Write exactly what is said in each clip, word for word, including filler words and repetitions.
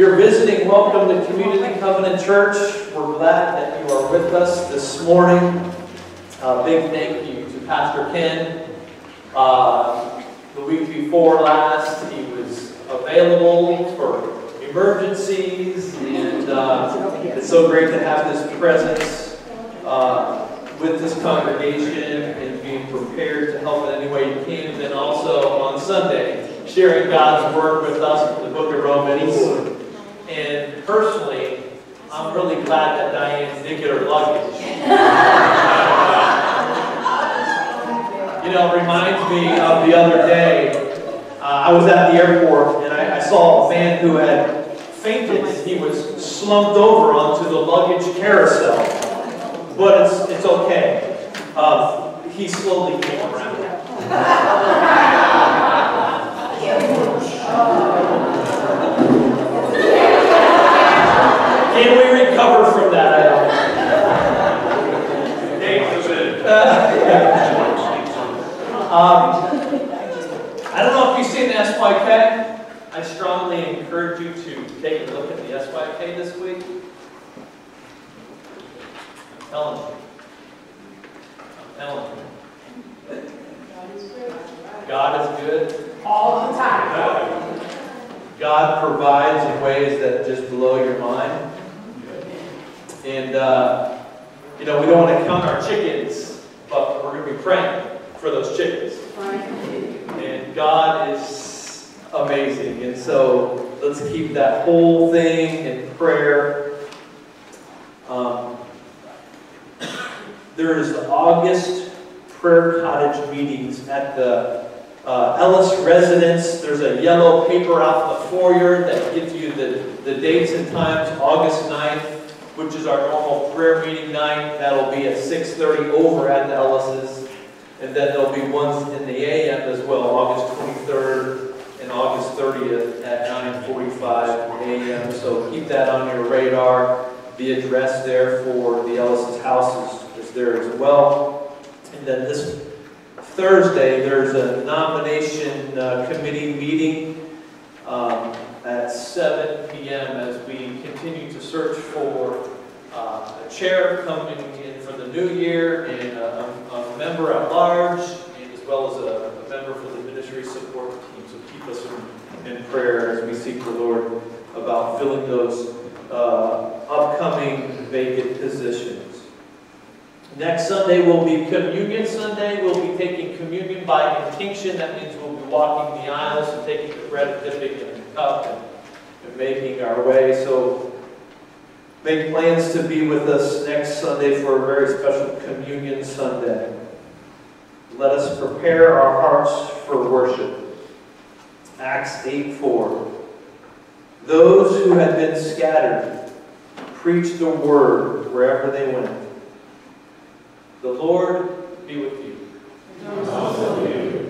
you're visiting, welcome to Community Covenant Church. We're glad that you are with us this morning. Uh, big thank you to Pastor Ken. Uh, the week before last, he was available for emergencies, and uh, it's so great to have his presence uh, with this congregation and being prepared to help in any way you can. And then also on Sunday, sharing God's Word with us from the book of Romans. And personally, I'm really glad that Diane did get her luggage. You know, it reminds me of the other day. Uh, I was at the airport and I, I saw a man who had fainted. He was slumped over onto the luggage carousel. But it's, it's okay. Uh, he slowly came around. Can we recover from that? I don't know. Uh, yeah. um, I don't know if you've seen the S Y K. I strongly encourage you to take a look at the S Y K this week. I'm telling you. I'm telling you. God is good. All the time. God provides in ways that just blow your mind. And, uh, you know, we don't want to count our chickens, but we're going to be praying for those chickens. And God is amazing. And so let's keep that whole thing in prayer. Um, there is the August prayer cottage meetings at the uh, Ellis residence. There's a yellow paper out in the foyer that gives you the, the dates and times. August ninth, which is our normal prayer meeting night. That'll be at six thirty over at the Ellis's. And then there'll be ones in the A M as well, August twenty-third and August thirtieth at nine forty-five A M So keep that on your radar. The address there for the Ellis's house is, is there as well. And then this Thursday, there's a nomination uh, committee meeting um, at seven P M as we continue to search for uh, a chair coming in for the new year and a, a member at large, and as well as a, a member for the ministry support team. So keep us in, in prayer as we seek the Lord about filling those uh, upcoming vacant positions. Next Sunday will be Communion Sunday. We'll be taking communion by intinction. That means we'll be walking the aisles and taking the bread and dipping it in the cup and, and making our way. So make plans to be with us next Sunday for a very special Communion Sunday. Let us prepare our hearts for worship. Acts eight four. Those who had been scattered preached the word wherever they went. The Lord be with you. And also with you.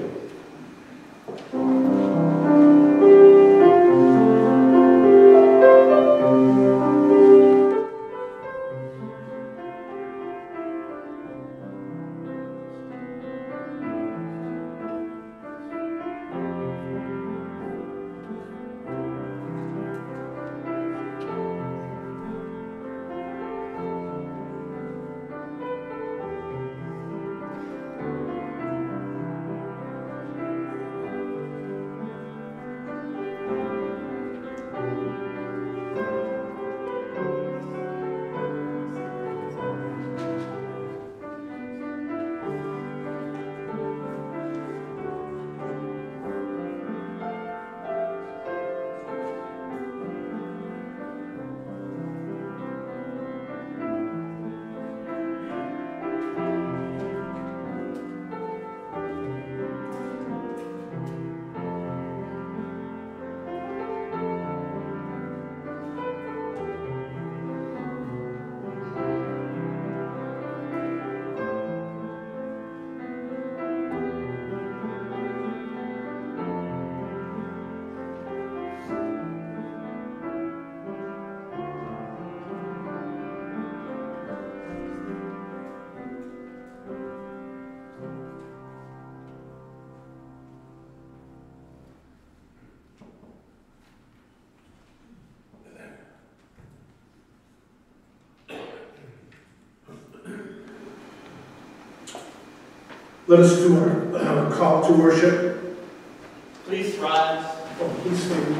Let us do our uh, call to worship. Please rise. Oh, please stand.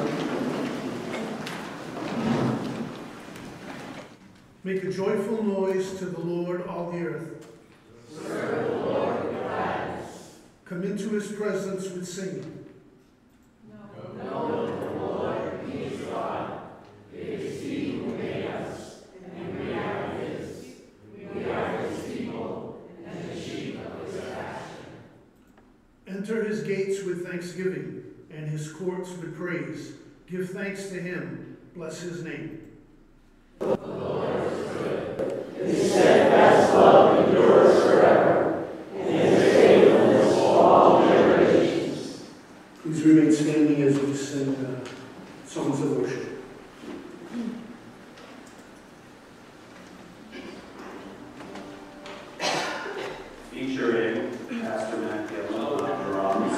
Make a joyful noise to the Lord, all the earth. Serve the Lord with gladness. Come into his presence with singing. Know that the Lord, he is God. It is he who made us, and we are his. We are his people, and the sheep of his pasture. Enter his gates with thanksgiving, and his courts with praise. Give thanks to him. Bless his name. The Lord is good. His steadfast love endures forever, and his faithfulness to all generations. Please remain standing as we sing uh, songs of worship. Featuring Pastor Matt Gillen on drums.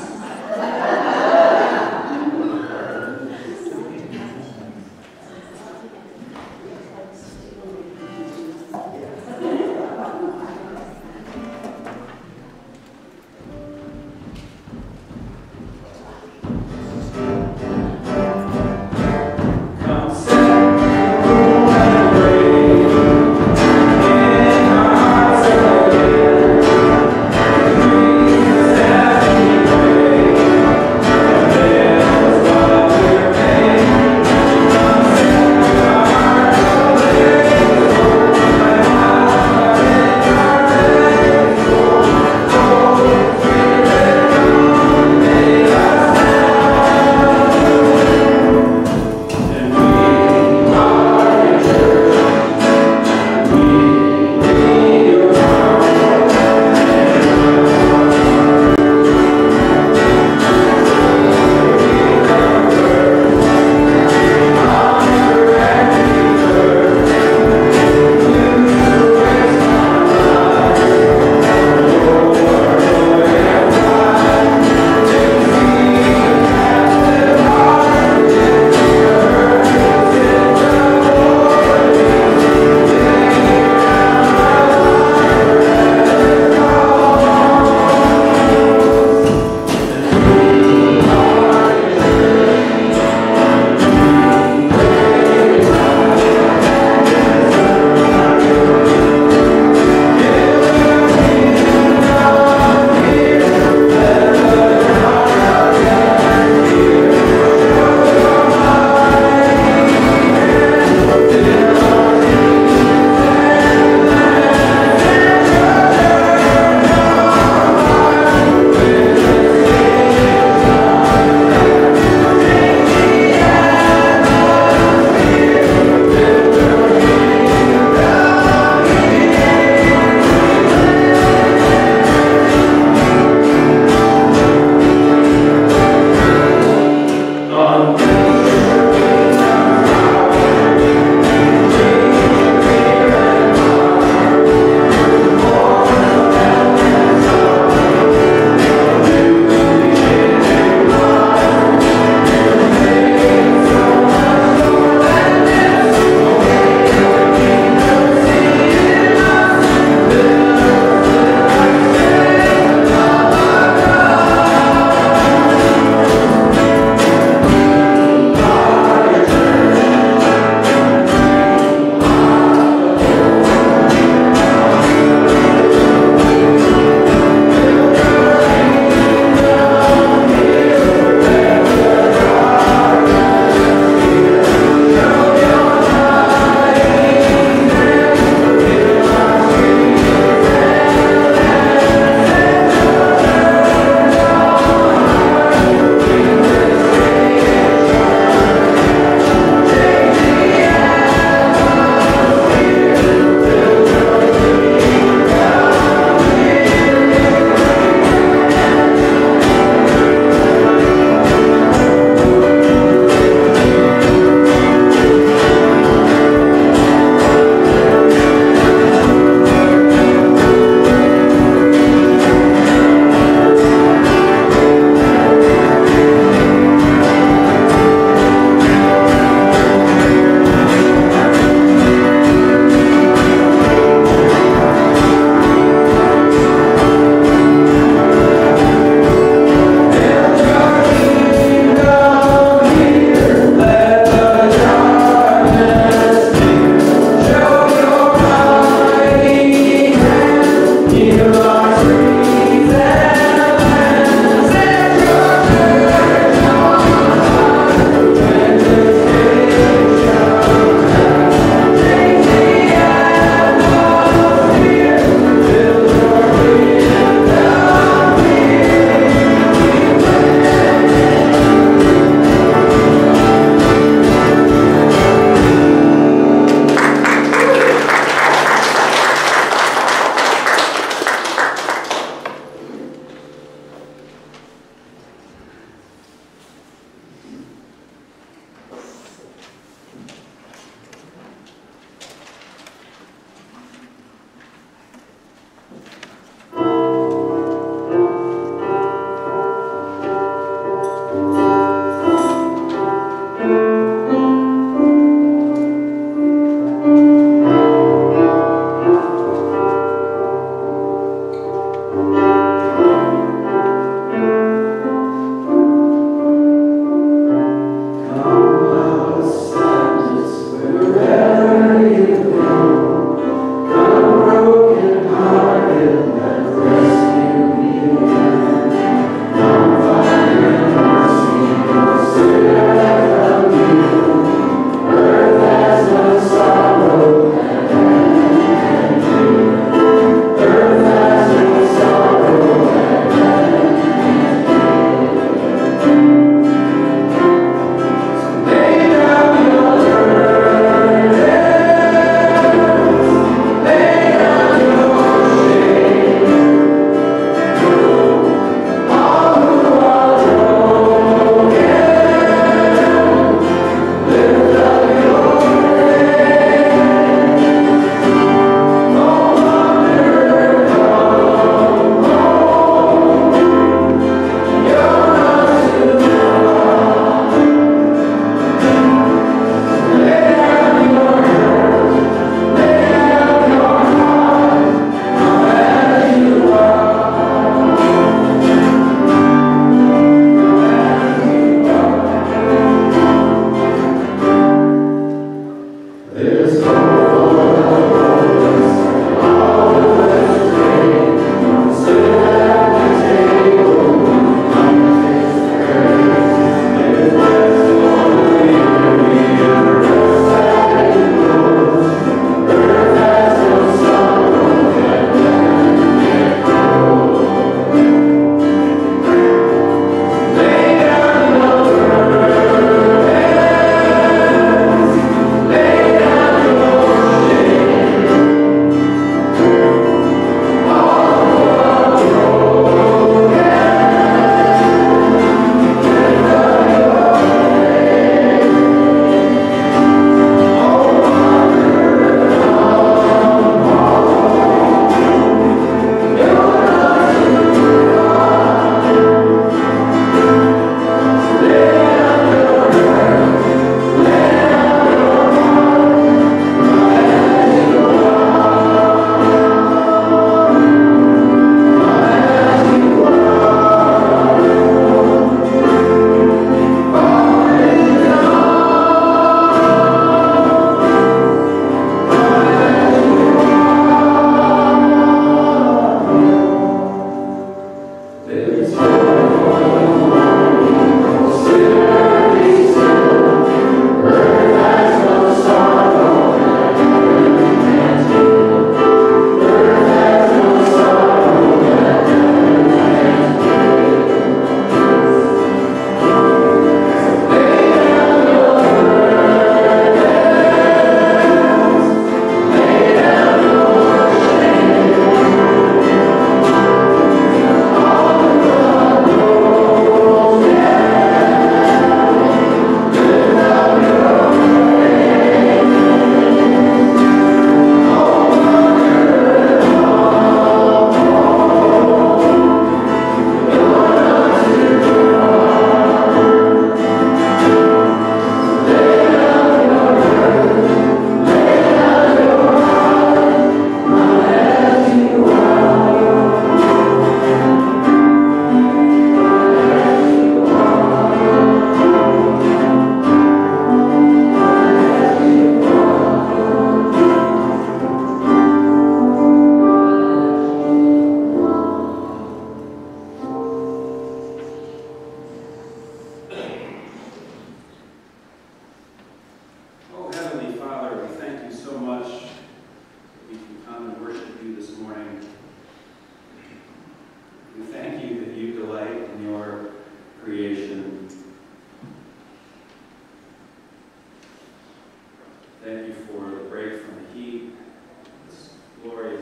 Come sing, and rain in hearts of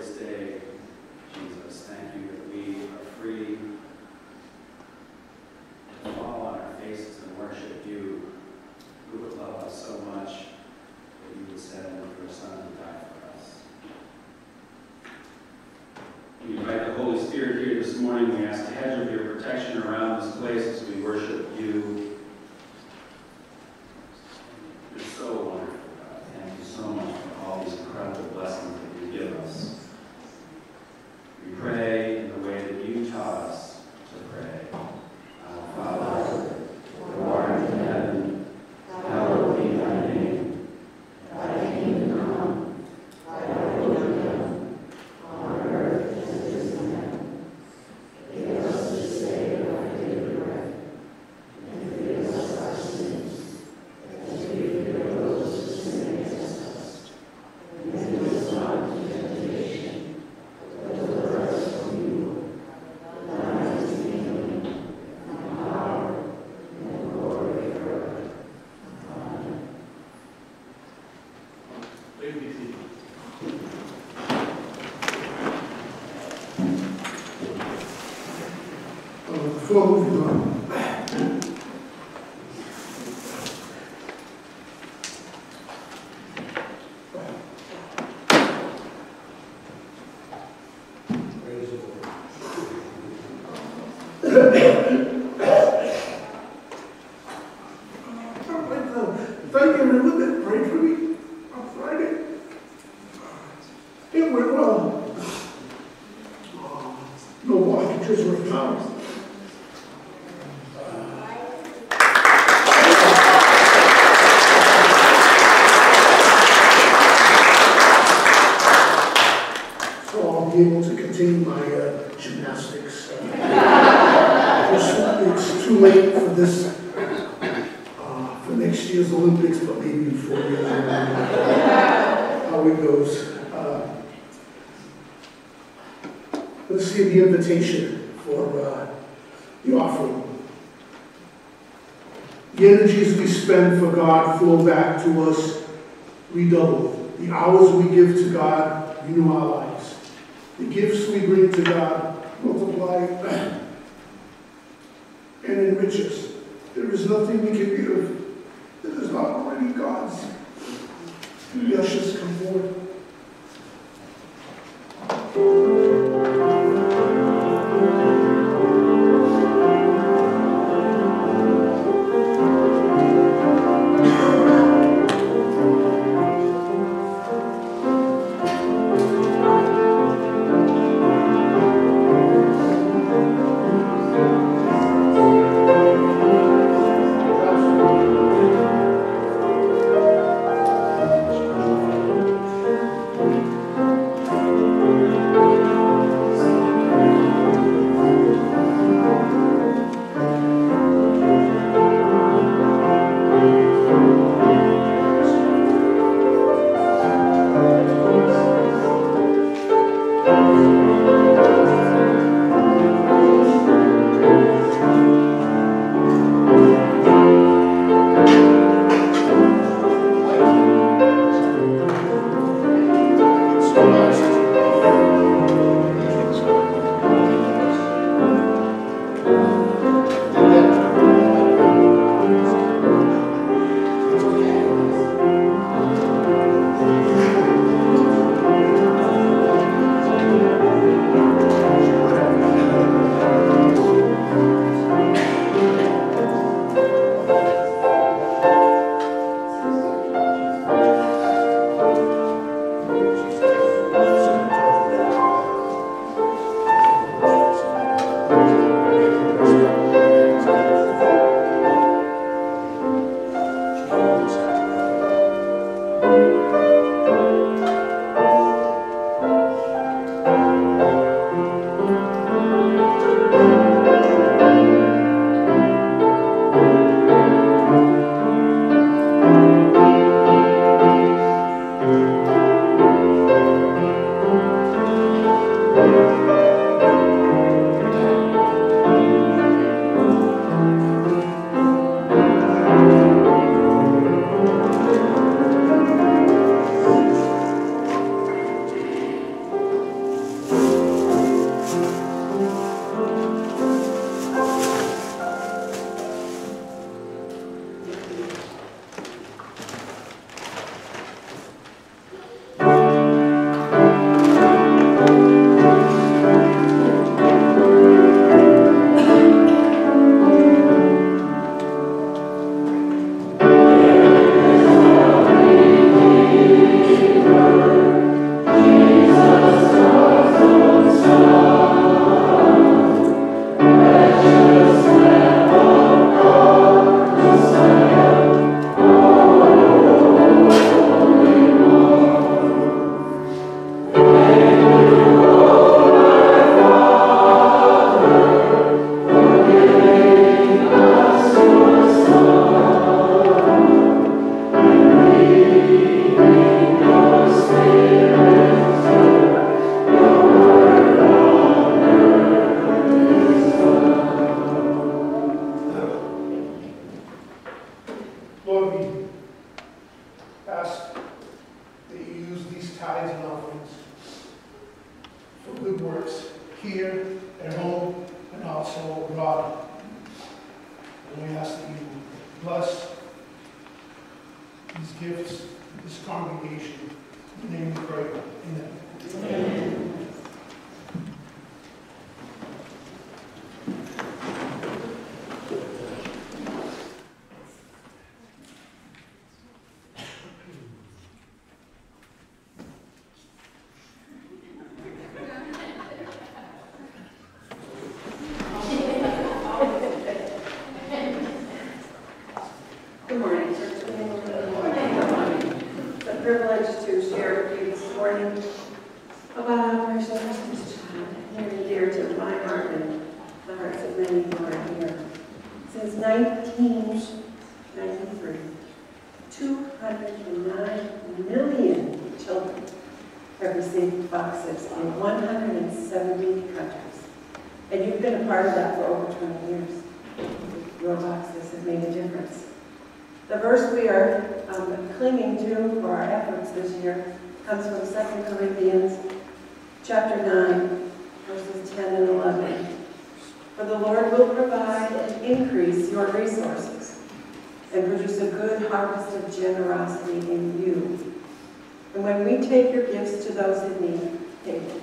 glorious day, Jesus. Thank you that we are free to fall on our faces and worship you, who would love us so much that you would send your Son to die for us. We invite the Holy Spirit here this morning. We ask a hedge of your protection around this place as we worship you. You're so wonderful, God. Thank you so much for all these incredible blessings that you give us. We pray in the way that you taught us to pray. Our Father, who art in heaven, hallowed be thy name. Thy kingdom come, thy will be done, on earth as it is in heaven. Give us this day our daily bread, and forgive us our sins, as we forgive those who sin against us. And lead us not into temptation, but deliver us from evil. For thine is the kingdom, and the power, and the glory forever. Amen. Please be seated. Uh, Before moving on, I'd like to thank everyone that prayed for me on Friday. It went well. No blockages were found. So I'll be able to continue my uh, gymnastics. Uh, it's, it's too late for this, uh, for next year's Olympics, but maybe in four years. How it goes. Uh, let's see the invitation for uh, the offering. The energies we spend for God flow back to us redoubled. The hours we give to God renew our lives. The gifts we bring to God multiply and enrich us. There is nothing we can give that is not already God's. The ushers come forward. Thank you. good works here at home and also abroad. And we ask that you bless these gifts, this congregation. In the name we pray. Amen. Amen. Part of that for over twenty years. Your boxes have made a difference. The verse we are um, clinging to for our efforts this year comes from Second Corinthians chapter nine, verses ten and eleven. For the Lord will provide and increase your resources and produce a good harvest of generosity in you. And when we take your gifts to those in need, take it.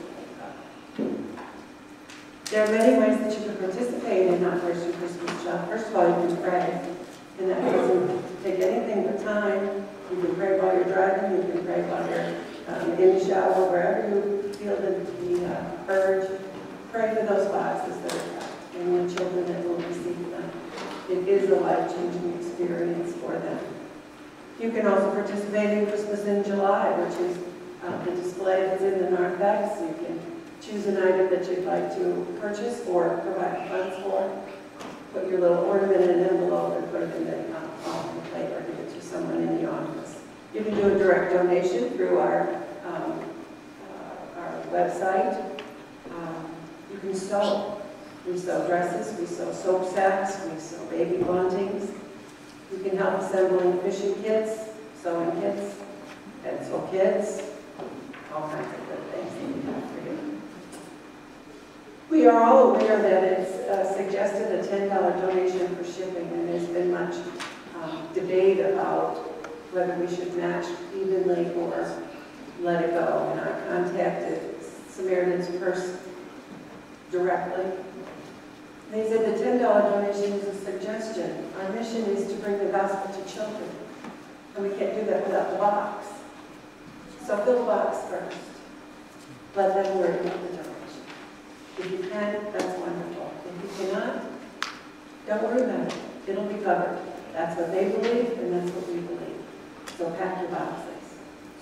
There are many ways that you can participate in Operation Christmas Child. First of all, you can pray, and that doesn't take anything but time. You can pray while you're driving, you can pray while you're um, in the shower, wherever you feel the, the uh, urge. Pray for those boxes that are packed and the children that will receive them. It is a life-changing experience for them. You can also participate in Christmas in July, which is uh, the display that's in the narthex. You can choose an item that you'd like to purchase or provide funds for. Put your little ornament in an envelope and put it in the uh, offering plate or give it to someone in the office. You can do a direct donation through our, um, uh, our website. Um, you can sew. We sew dresses, we sew soap sacks, we sew baby buntings. You can help assembling fishing kits, sewing kits, pencil kits, all kinds of good things that we have for you. We are all aware that it's uh, suggested a ten dollar donation for shipping, and there's been much um, debate about whether we should match evenly or let it go. And I contacted Samaritan's Purse directly. They said the ten dollar donation is a suggestion. Our mission is to bring the gospel to children, and we can't do that without the box. So fill the box first. Let them worry about the donation. If you can, that's wonderful. If you cannot, don't worry about it. It'll be covered. That's what they believe, and that's what we believe. So pack your boxes.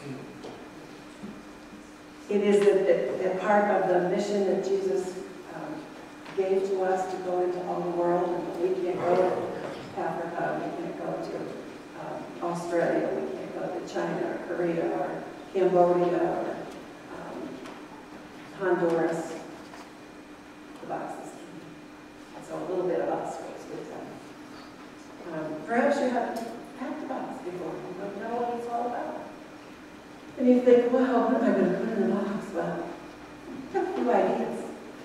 It is a, a, a part of the mission that Jesus um, gave to us to go into all the world, and we can't go to Africa, we can't go to um, Australia, we can't go to China or Korea or Cambodia or um, Honduras. The boxes. So a little bit of us goes with them. Um, perhaps you haven't packed the box before. You don't know what it's all about. And you think, well, what am I going to put in the box? Well, I have a few ideas.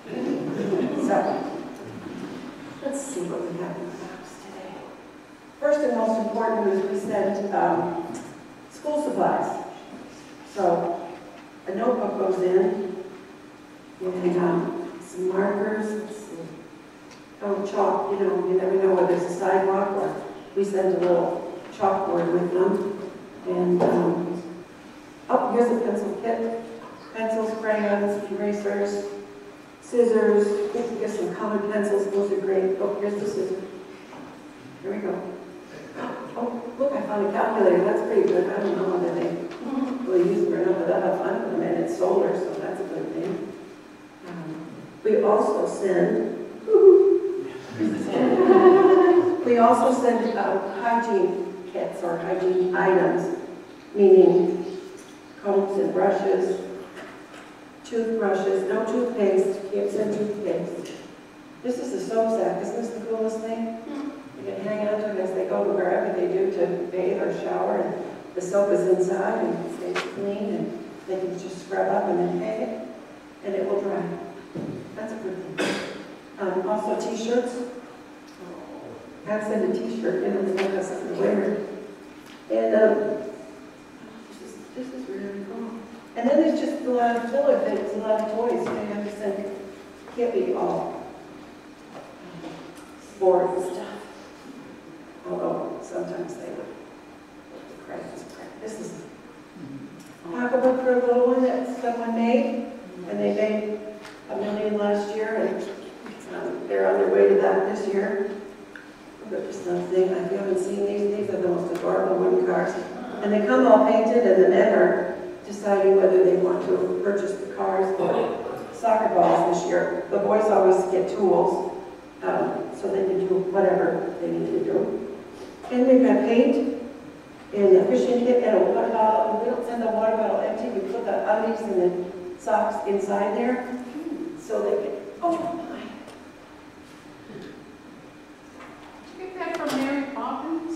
So, let's see what we have in the box today. First and most important is we send um, school supplies. So, a notebook goes in, and um, some markers, let's see. Oh, chalk, you know, you never know whether it's a sidewalk or we send a little chalkboard with them. And, um, oh, here's a pencil kit. Pencils, crayons, erasers, scissors. You can get some colored pencils, those are great. Oh, here's the scissors. Here we go. Oh, look, I found a calculator. That's pretty good. I don't know whether they will use it or not, but I'll have fun with them. And it's solar, so that's a good thing. Um, we also send, we also send uh, hygiene kits or hygiene items, meaning combs and brushes, toothbrushes, no toothpaste, can't send toothpaste. This is a soap sack. Isn't this the coolest thing? You can hang on to it as they go to wherever they do to bathe or shower, and the soap is inside and it stays clean, and they can just scrub up and then hang it. and it will dry. That's a good thing. Um, also t-shirts. I've sent a t-shirt in and they have something to wear. And um, this is, this is really cool. And then there's just a lot of filler things, a lot of toys. You have to send, can't be all um, sport and stuff. Although sometimes they would. This is a pocketbook for a little one that someone made, and they made a million last year, and um, they're on their way to that this year. But there's nothing, if you haven't seen these, these are the most adorable wooden cars. And they come all painted, and the men are deciding whether they want to purchase the cars or soccer balls this year. The boys always get tools, um, so they can do whatever they need to do. And we've got paint, and a fishing kit, and a water bottle. We don't send the water bottle empty. We put the undies and the socks inside there, so they can. Oh my! Did you get that from Mary Poppins?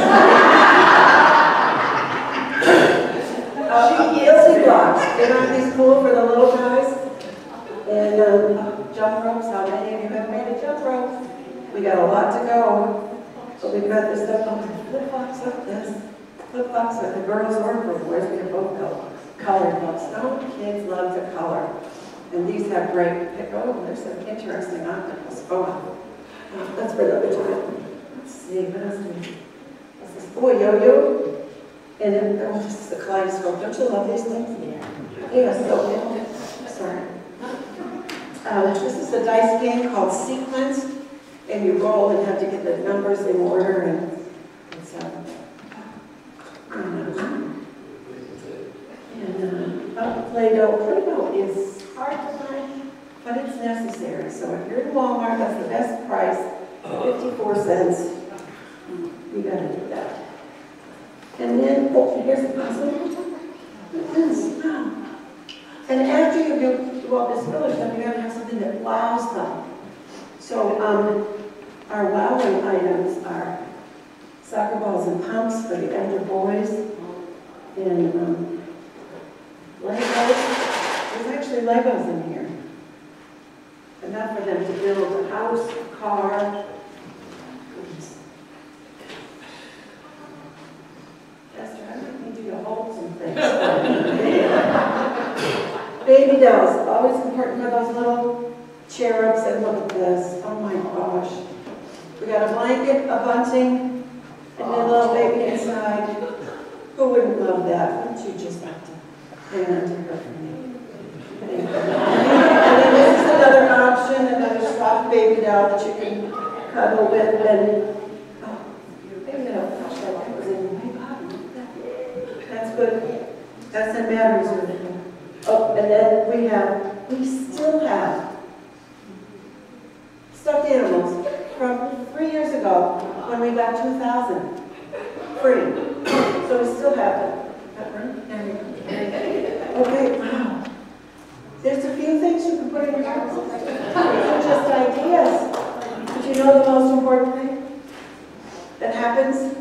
uh, Guilty blocks. They're not these cool for the little guys. And um, jump ropes. How many of you have made a jump rope? We got a lot to go. So we've got this stuff on flip flops like this. Flip flops for the girls or for the boys. We have both colored ones. Some kids love to color. And these have great, oh, there's some interesting octopus. Oh, uh, that's for another time. Let's see, what else do we do? This is, oh, a yo-yo. And then, oh, this is the kaleidoscope. Don't you love these things? Yeah. Yeah, so, sorry. Uh, this is a dice game called Sequence. And you roll and have to get the numbers in order. And it's, uh, And uh, Play-Doh. Play-Doh is hard to find, but it's necessary. So if you're in Walmart, that's the best price, fifty-four cents. You gotta do that. And then, oh, here's a puzzle. Yes. And after you do, do all this filler stuff, you gotta have something that wows them. So um, our wowing items are soccer balls and pumps for the elder boys, and um, Legos. There's actually Legos in here. Enough for them to build a house, a car. Goodness. Esther, I might need you to hold some things. Baby dolls, always important for those little cherubs. And look at this. Oh my gosh. We got a blanket, a bunting, and a little baby inside. Who wouldn't love that? Wouldn't you just like to hang on to her for me? And then this is another option, another soft baby doll that you can cuddle with. And oh, maybe I don't touch that. That was in my body. That's good. That's in batteries with it. Oh, and then we have, we still have stuffed animals from three years ago when we got two thousand free. So we still have them. Okay, wow. There's a few things you can put in your house. These are just ideas. But you know the most important thing that happens?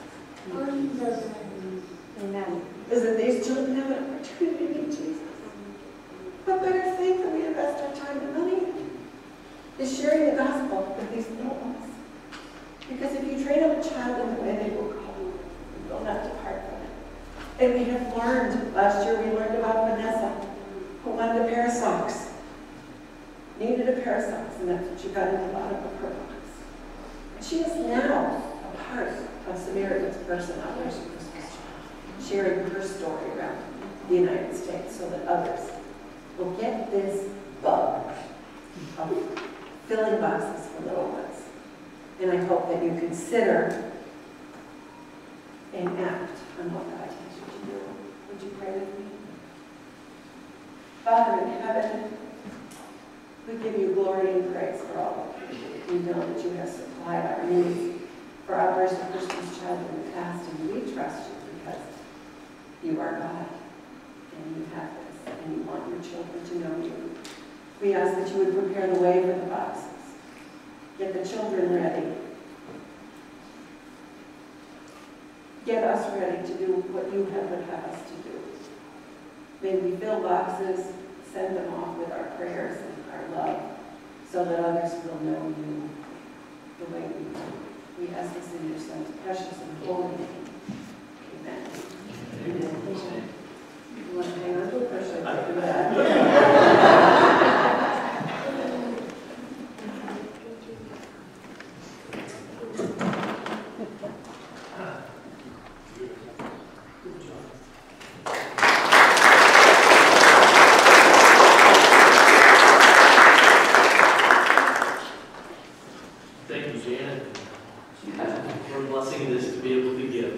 Amen. Is that these children have an opportunity to meet Jesus. What better thing than we invest our time and money in is sharing the gospel with these little ones. Because if you train up a child in the way they will go, you will not depart from it. And we have learned, last year we learned about Vanessa, who wanted a pair of socks. Needed a pair of socks, and that's what she got in the bottom of her box. And she is now a part of Samaritan's Person Operation Christmas Child, sharing her story around the United States so that others will get this bug of filling boxes for little ones. And I hope that you consider and act on what God tells you to do. Would you pray with me? Father in heaven, we give you glory and praise for all that you do. We know that you have supplied our needs for Operation Christmas Child in the past, and we trust you because you are God, and you have this, and you want your children to know you. We ask that you would prepare the way for the boxes. Get the children ready. Get us ready to do what you have would have us to do. May we fill boxes, send them off with our prayers and our love so that others will know you the way we do. We ask this in your Son's precious and holy name. Amen. Amen. You want to hang on to it, or should I do that? Thank you, Janet. What a blessing it is to be able to give.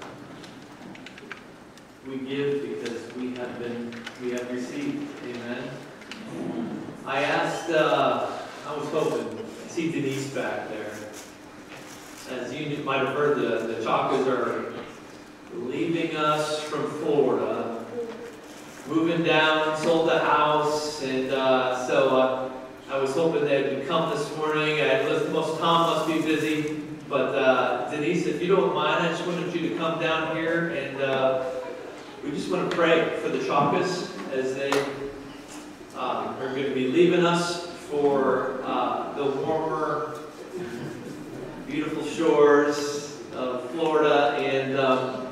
We give because we have been, we have received. Amen. I asked, uh, I was hoping, I see Denise back there. As you might have heard, the, the Chakas are leaving us from Florida, moving down, sold the house, and uh, so uh, I was hoping they would come this morning. I was, most Tom must be busy, but uh, Denise, if you don't mind, I just wanted you to come down here, and uh, we just want to pray for the Chakas as they uh, are going to be leaving us for uh, the warmer, beautiful shores of Florida, and um,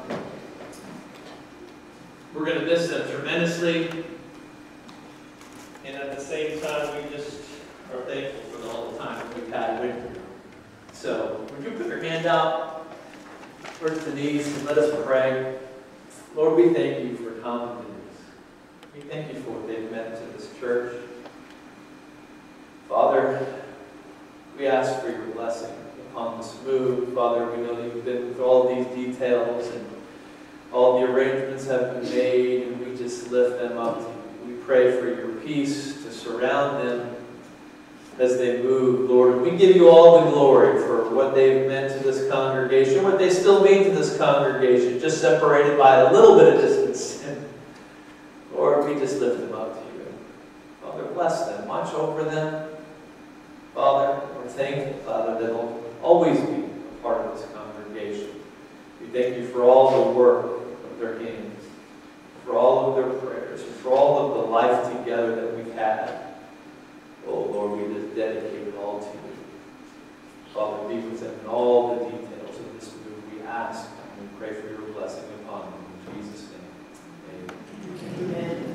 we're going to miss them tremendously. And at the same time, we just are thankful for all the time that we've had with you. So, would you put your hand out towards Denise and let us pray. Lord, we thank you for common Denise. We thank you for what they've meant to this church. Father, we ask for your blessing upon this move. Father, we know that you've been with all these details and all the arrangements have been made, and we just lift them up to you. We pray for your peace to surround them as they move, Lord. And we give you all the glory for what they've meant to this congregation, what they still mean to this congregation, just separated by a little bit of distance. And Lord, we just lift them up to you. Father, bless them. Watch over them. Father, we're thankful, Father, that they'll always be a part of this congregation. We thank you for all the work of their hands, for all of their prayers, and for all of the life together that we've had. Oh, Lord, we just dedicate it all to you. Father, be with them in all the details of this move. We ask and we pray for your blessing upon them. In Jesus' name, amen. Amen.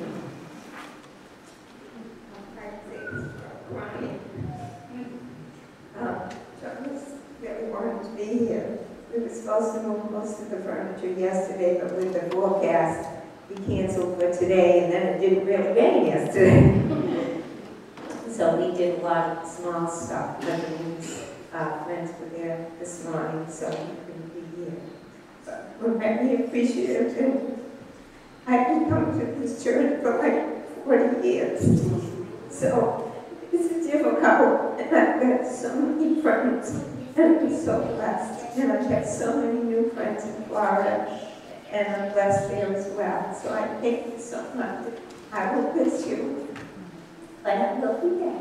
Ryan. Uh, Charles really wanted to be here. We were supposed to move most of the furniture yesterday, but with the forecast, we canceled for today, and then it didn't really rain yesterday. So we did a lot of small stuff. Lebanese uh, friends were there this morning, so we couldn't be here. But we're very appreciative, and I've been coming to this church for like forty years. So it's difficult, and I've got so many friends, and I'm so blessed. And I've got so many new friends in Florida, and I'm blessed there as well. So I thank you so much. I will miss you, but I will be back.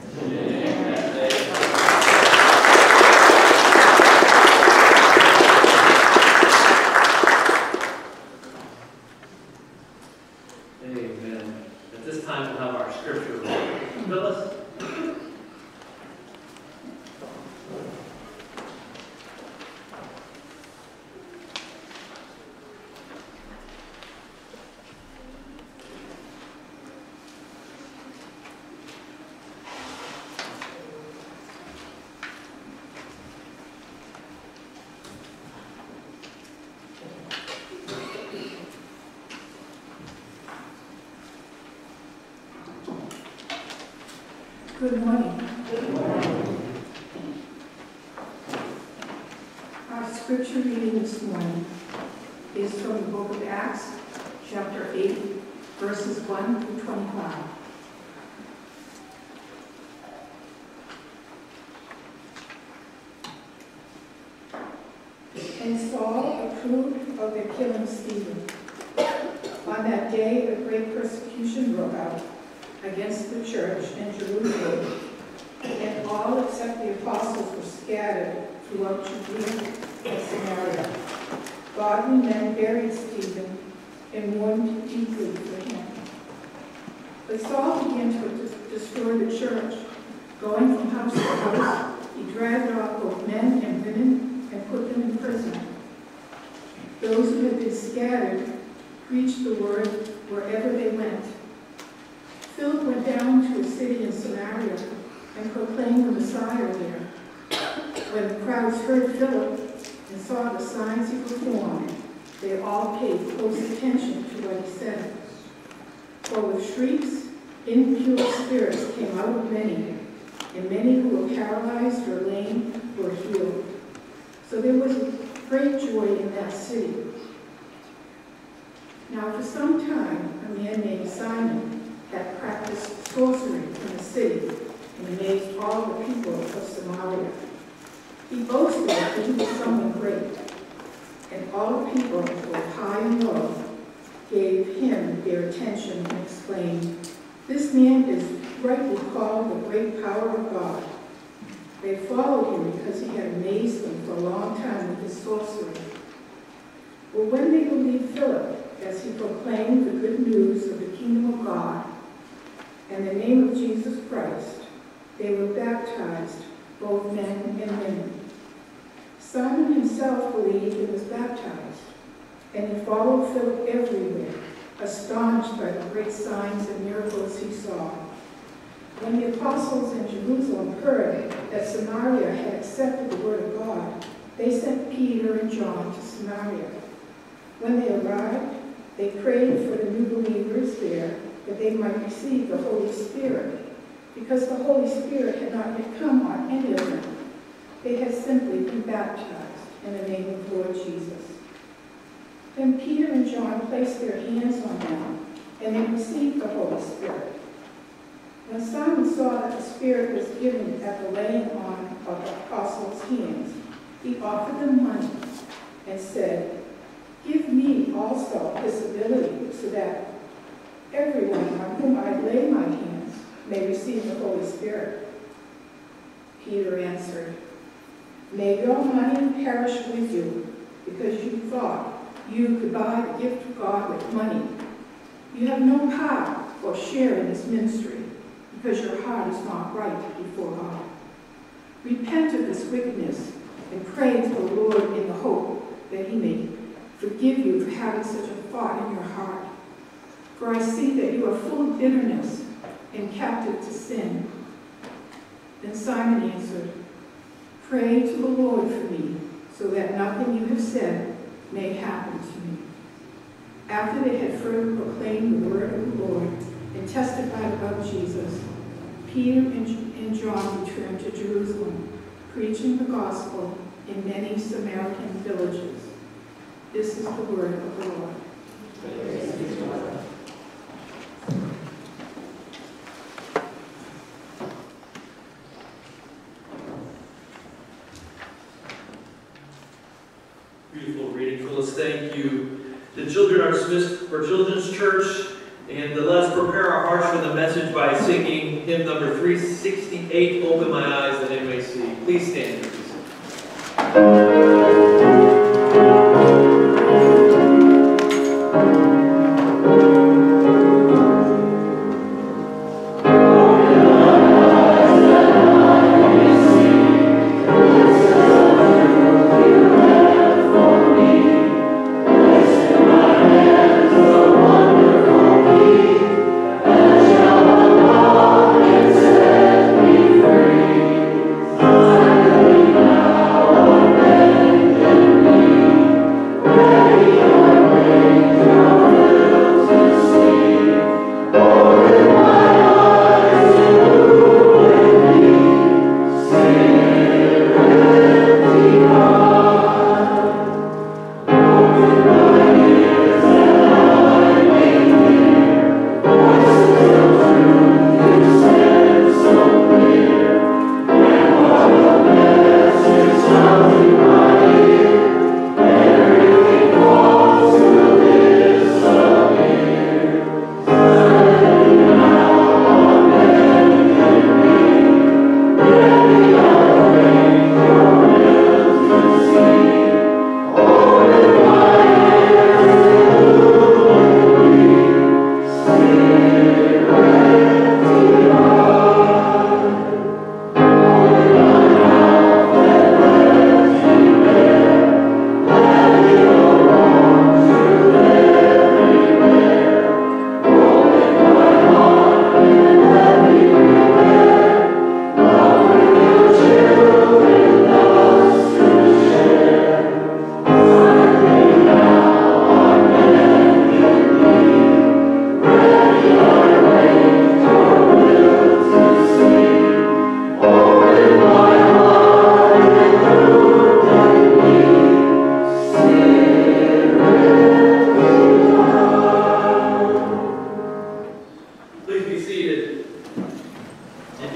Amen. At this time, we'll have our scripture reading. Phyllis? Good morning. Good morning. Our scripture reading this morning is from the book of Acts, chapter eight, verses one through twenty-five. And Saul approved of their killing Stephen. On that day, a great persecution broke out against the church in Jerusalem, and all except the apostles were scattered throughout Judea and Samaria. Godly men buried Stephen and mourned deeply for him. But Saul began to dis- destroy the church. Going from house to house, he dragged off both men and women and put them in prison. Those who had been scattered preached the word wherever they went. Philip went down to a city in Samaria and proclaimed the Messiah there. When the crowds heard Philip and saw the signs he performed, they all paid close attention to what he said. For with shrieks, impure spirits came out of many, and many who were paralyzed or lame were healed. So there was great joy in that city. Now for some time, a man named Simon had practiced sorcery in the city and amazed all the people of Samaria. He boasted that he was someone great, and all the people, both high and low, gave him their attention and exclaimed, "This man is rightly called the great power of God." They followed him because he had amazed them for a long time with his sorcery. But when they believed Philip as he proclaimed the good news of the kingdom of God and the name of Jesus Christ, they were baptized, both men and women. Simon himself believed and was baptized, and he followed Philip everywhere, astonished by the great signs and miracles he saw. When the apostles in Jerusalem heard that Samaria had accepted the word of God, they sent Peter and John to Samaria. When they arrived, they prayed for the new believers there that they might receive the Holy Spirit, because the Holy Spirit had not yet come on any of them. They had simply been baptized in the name of the Lord Jesus. Then Peter and John placed their hands on them, and they received the Holy Spirit. When Simon saw that the Spirit was given at the laying on of the apostles' hands, he offered them money and said, "Give me also this ability, so that everyone on whom I lay my hands may receive the Holy Spirit." Peter answered, "May your money perish with you, because you thought you could buy the gift of God with money. You have no power or share in this ministry, because your heart is not right before God. Repent of this wickedness and pray to the Lord in the hope that he may forgive you for having such a thought in your heart. For I see that you are full of bitterness and captive to sin." Then Simon answered, "Pray to the Lord for me, so that nothing you have said may happen to me." After they had further proclaimed the word of the Lord and testified about Jesus, Peter and John returned to Jerusalem, preaching the gospel in many Samaritan villages. This is the word of the Lord. Praise be to God. Beautiful reading, Phyllis. Thank you. The children are dismissed for Children's Church, and let's prepare our hearts for the message by singing hymn number three sixty-eight, "Open My Eyes That I May See." Please stand, please. Free.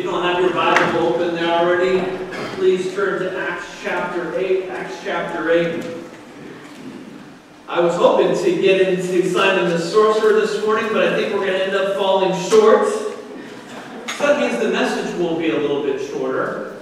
you don't have your Bible open there already, please turn to Acts chapter eight. Acts chapter eight. I was hoping to get into Simon the Sorcerer this morning, but I think we're going to end up falling short. So that means the message will be a little bit shorter.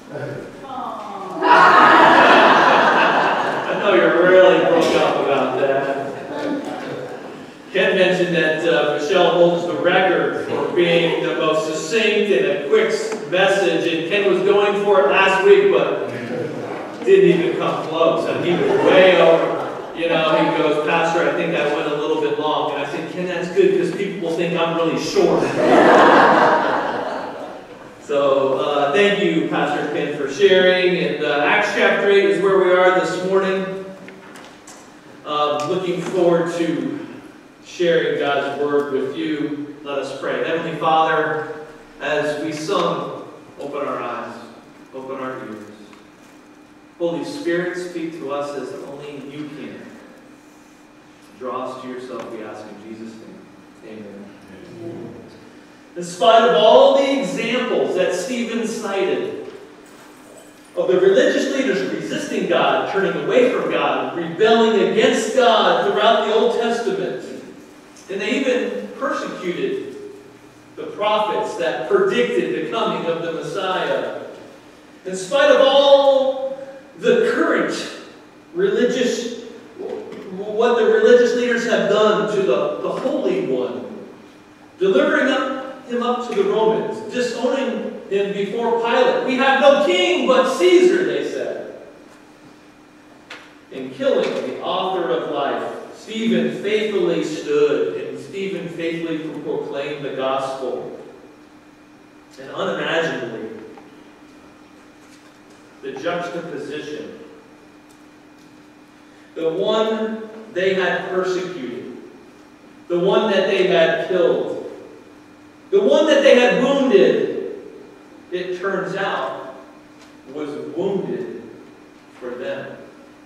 I know you're really broke up about that. Ken mentioned that uh, Michelle holds the record for being the most succinct and a quick message, and Ken was going for it last week, but didn't even come close. And he was way over. You know, he goes, Pastor, I think I went a little bit long. And I said, Ken, that's good because people will think I'm really short. So, uh, thank you, Pastor Ken, for sharing. And uh, Acts chapter eight is where we are this morning. Uh, looking forward to sharing God's word with you. Let us pray. Heavenly Father, as we sung, open our eyes, open our ears. Holy Spirit, speak to us as only you can. Draw us to yourself, we ask in Jesus' name. Amen. Amen. In spite of all the examples that Stephen cited of the religious leaders resisting God, turning away from God, rebelling against God throughout the Old Testament, and they even persecuted the prophets that predicted the coming of the Messiah. In spite of all the current religious, what the religious leaders have done to the, the Holy One, delivering up, him up to the Romans, disowning him before Pilate. We have no king but Caesar, they said. And killing the author of life, Stephen faithfully stood, and Stephen faithfully proclaimed the gospel. And unimaginably, the juxtaposition, the one they had persecuted, the one that they had killed, the one that they had wounded, it turns out, was wounded for them.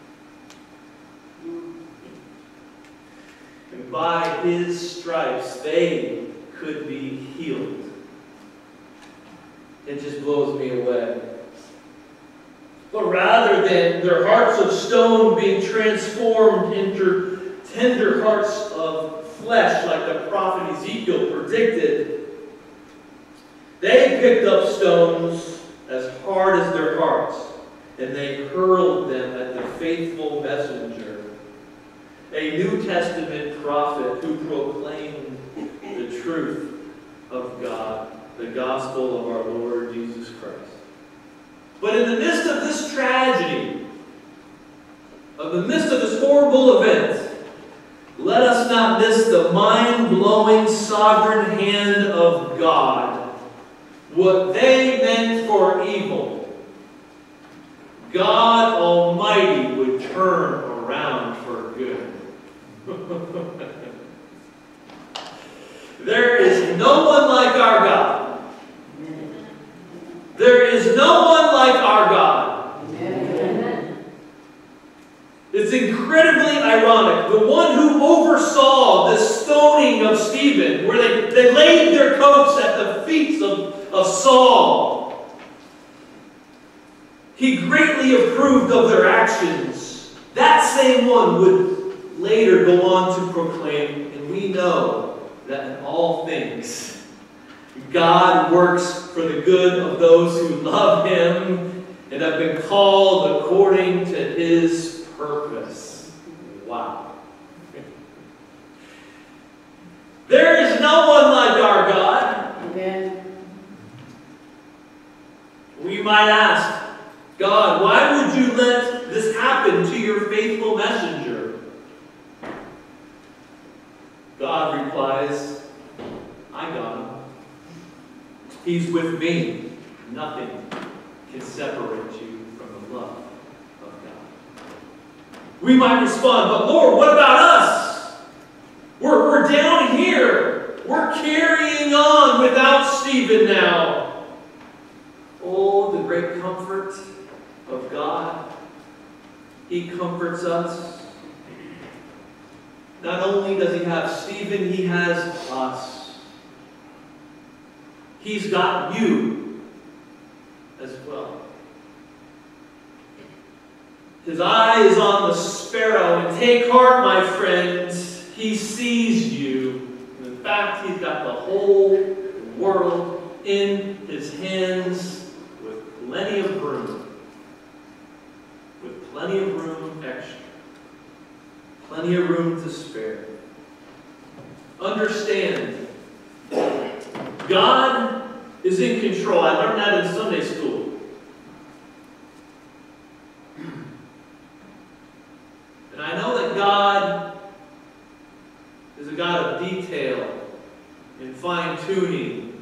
And by his stripes, they could be healed. It just blows me away. But rather than their hearts of stone being transformed into tender hearts of flesh, like the prophet Ezekiel predicted, they picked up stones as hard as their hearts, and they hurled them at the faithful messenger, a New Testament prophet who proclaimed the truth of God, the gospel of our Lord Jesus Christ. But in the midst of this tragedy, of the midst of this horrible event, let us not miss the mind-blowing sovereign hand of God. What they meant for evil, God Almighty would turn around for good. There is no one like our God. There is no one like our God. Amen. It's incredibly ironic. The one who oversaw the stoning of Stephen, where they, they laid their coats at the feet of, of Saul, he greatly approved of their actions. That same one would later go on to proclaim, and we know that in all things, God works for the good of those who love Him and have been called according to His purpose. Wow. There is no one like our God. Amen. We might ask, God, why would you let this happen to your faithful messenger? God replies, I got him. He's with me. Nothing can separate you from the love of God. We might respond, but Lord, what about us? We're, we're down here. We're carrying on without Stephen now. Oh, the great comfort of God. He comforts us. Not only does He have Stephen, He has us. He's got you as well. His eye is on the sparrow, and take heart, my friends, he sees you. In fact, he's got the whole world in his hands with plenty of room. With plenty of room extra. Plenty of room to spare. Understand, God is in control. I learned that in Sunday school. And I know that God is a God of detail and fine-tuning.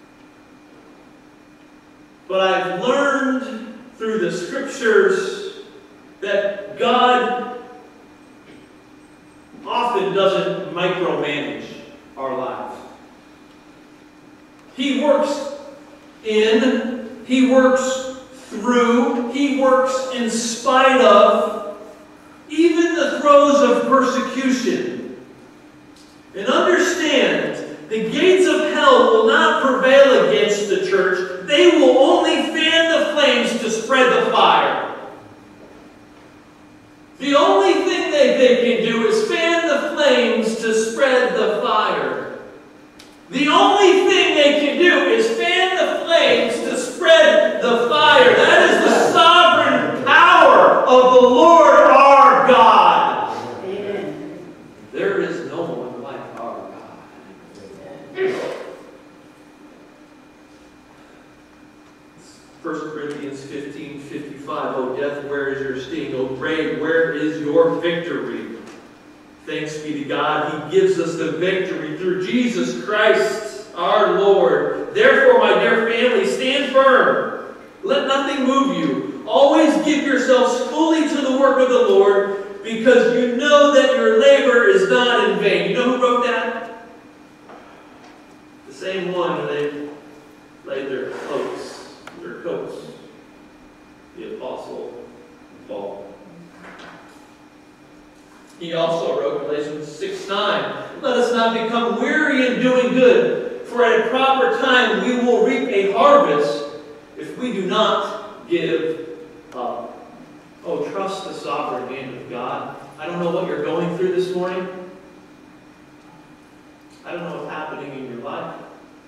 But I've learned through the Scriptures that God often doesn't micromanage our lives. He works in, He works through, He works in spite of even the throes of persecution. And understand, the gates of hell will not prevail against the church. They will only fan the flames to spread the fire. The only thing that they can do is fan the flames to spread the fire. The only thing they can do is fan the flames to spread the fire. That is the sovereign power of the Lord our God. Amen. There is no one like our God. First Corinthians fifteen fifty-five. O death, where is your sting? O grave, where is your victory? Thanks be to God, He gives us the victory through Jesus Christ, our Lord. Therefore, my dear family, stand firm. Let nothing move you. Always give yourselves fully to the work of the Lord, because you know that your labor is not in vain. You know who wrote that? The same one who they laid their coats, their coats. The Apostle Paul. He also wrote Galatians six nine, let us not become weary in doing good, for at a proper time we will reap a harvest if we do not give up. Oh, trust the sovereign hand of God. I don't know what you're going through this morning. I don't know what's happening in your life.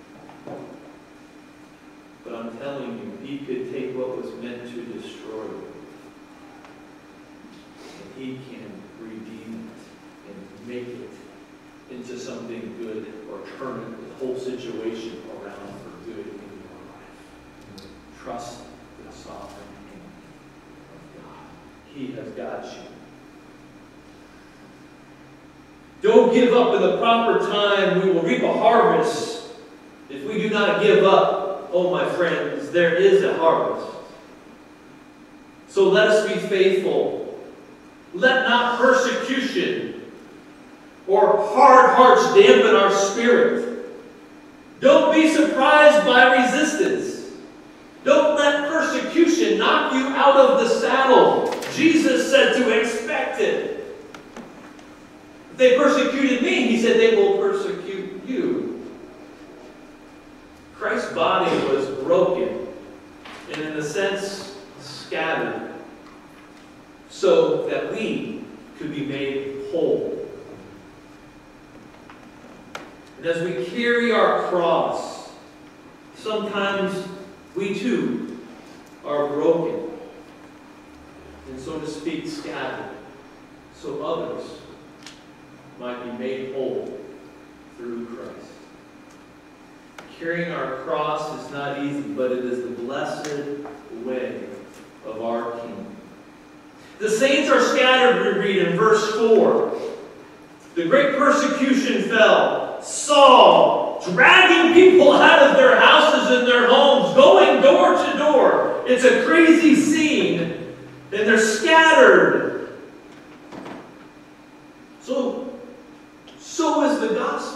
But I'm telling you, He could take what was meant to destroy you, and He can redeem it and make it into something good, or turn it, the whole situation around for good in your life. Trust the sovereign hand of God. He has got you. Don't give up in the proper time. We will reap a harvest if we do not give up. Oh, my friends, there is a harvest. So let us be faithful. Let not persecution or hard hearts dampen our spirit. Don't be surprised by resistance. Don't let persecution knock you out of the saddle. Jesus said to expect it. If they persecuted me, He said they will persecute you. Christ's body was broken and, in a sense, scattered so that we could be made whole. And as we carry our cross, sometimes we too are broken and, so to speak, scattered, so others might be made whole through Christ. Carrying our cross is not easy, but it is the blessed way of our King. The saints are scattered, we read in verse four. The great persecution fell. Saul, dragging people out of their houses and their homes, going door to door. It's a crazy scene, and they're scattered. So, so is the gospel.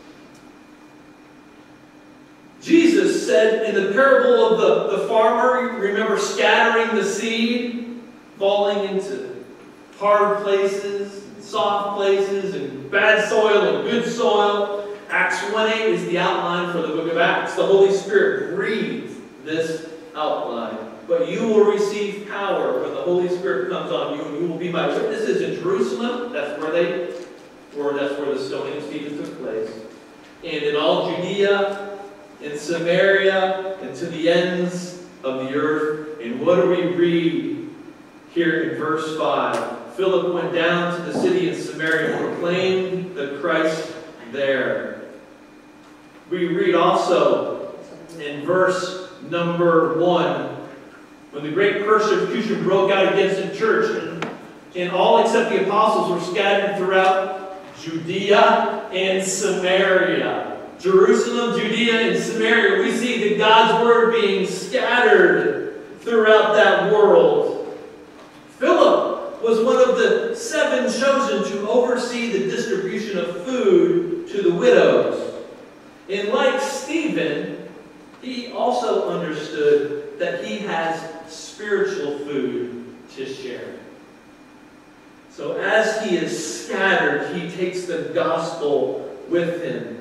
Jesus said in the parable of the, the farmer, you remember scattering the seed, falling into hard places, and soft places, and bad soil and good soil. Acts one eight is the outline for the book of Acts. The Holy Spirit breathed this outline. But you will receive power when the Holy Spirit comes on you, and you will be my witnesses in Jerusalem. That's where they were. That's where the stoning of Stephen took place. And in all Judea, in Samaria, and to the ends of the earth. And what do we read here in verse five? Philip went down to the city in Samaria and proclaimed the Christ there. We read also in verse number one, when the great persecution broke out against the church, and, and all except the apostles were scattered throughout Judea and Samaria. Jerusalem, Judea, and Samaria, we see that God's word being scattered throughout that world. Philip was one of the seven chosen to oversee the distribution of food to the widows. And like Stephen, he also understood that he has spiritual food to share. So as he is scattered, he takes the gospel with him.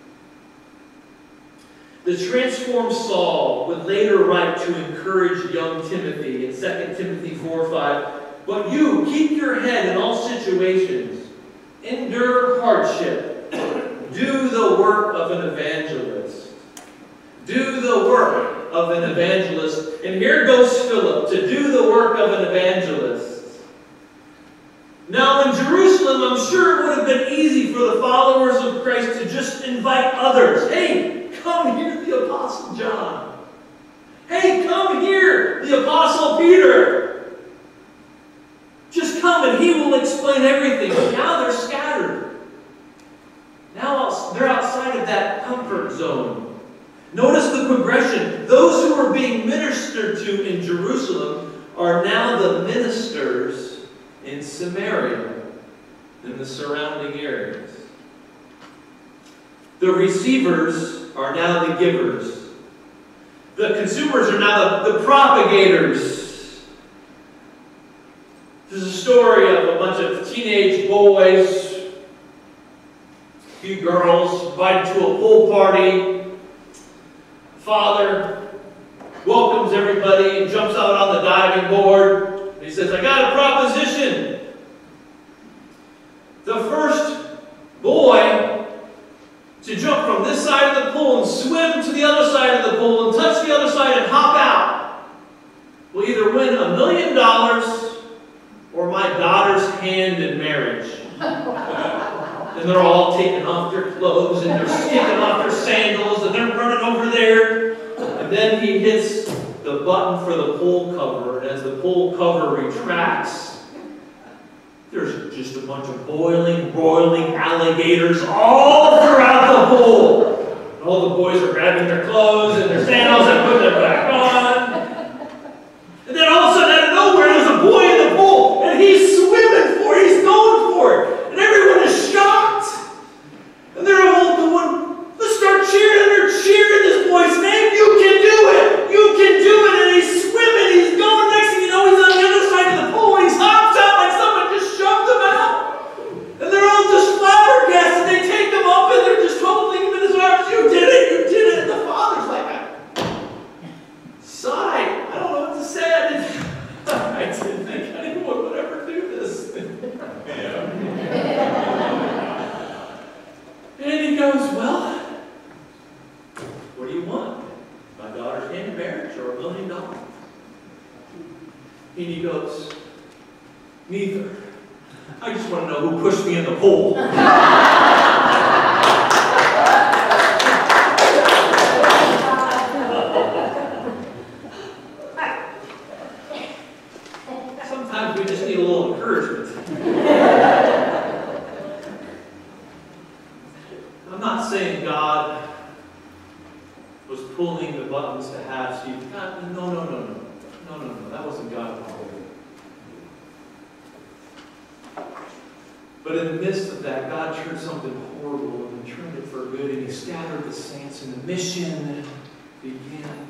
The transformed Saul would later write to encourage young Timothy in Second Timothy four five, but you, keep your head in all situations, endure hardship, do the work of an evangelist. Do the work of an evangelist. And here goes Philip to do the work of an evangelist. Now in Jerusalem, I'm sure it would have been easy for the followers of Christ to just invite others. Hey, come hear the Apostle John. Hey, come hear the Apostle Peter. Just come and he will explain everything. But now they're scattered. Now they're outside of that comfort zone. Notice the progression. Those who are being ministered to in Jerusalem are now the ministers in Samaria and the surrounding areas. The receivers are now the givers. The consumers are now the, the propagators. This is a story of a bunch of teenage boys, a few girls invited to a pool party. Father welcomes everybody and jumps out on the diving board. He says, I got a proposition. The first boy to jump from this side of the pool and swim to the other side of the pool and touch the other side and hop out will either win a million dollars or my daughter's hand in marriage. And they're all taking off their clothes and they're taking off their sandals and they're running over there. And then he hits the button for the pool cover, and as the pool cover retracts, there's just a bunch of boiling, broiling alligators all throughout the pool. And all the boys are grabbing their clothes and their sandals and putting them back on. And then all of a sudden, out of nowhere, there's a boy in the pool, and he's swimming for it, he's going for it. And everyone is shocked. And they're all going, let's start cheering, and they're cheering this boy's name. You can do it! You can do it! And he's swimming, he's going, next thing you know, he's on the other side of the pool, and he's hopped out like someone just shoved him out. And they're all just flabbergasted. They take him up, and they're just holding him in his arms. You did it! You did it! And the father's like, sigh. I don't know what to say. I didn't, I didn't think anyone would ever do this. And he goes, well, what do you want? My daughter's hand in marriage or a million dollars? And he goes, neither. I just want to know who pushed me in the pool. Sometimes we just need a little encouragement. I'm not saying God was pulling the buttons to have Steve. God, no, no, no, no. No, no, no. That wasn't God at all. But in the midst of that, God turned something horrible and turned it for good, and he scattered the saints, and the mission began.